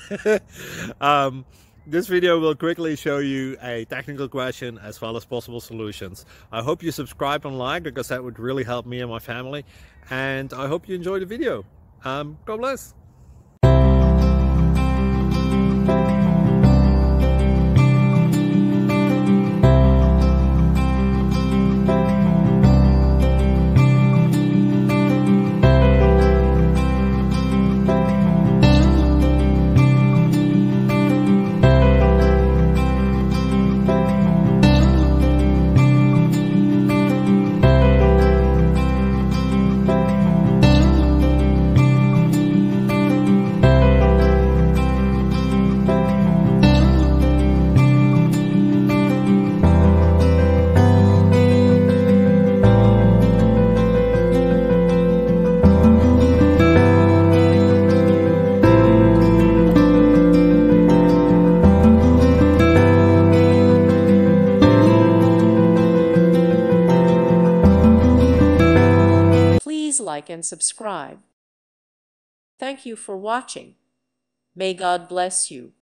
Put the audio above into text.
um, this video will quickly show you a technical question as well as possible solutions. I hope you subscribe and like, because that would really help me and my family. And I hope you enjoy the video. God bless. Please like and subscribe. Thank you for watching. May God bless you.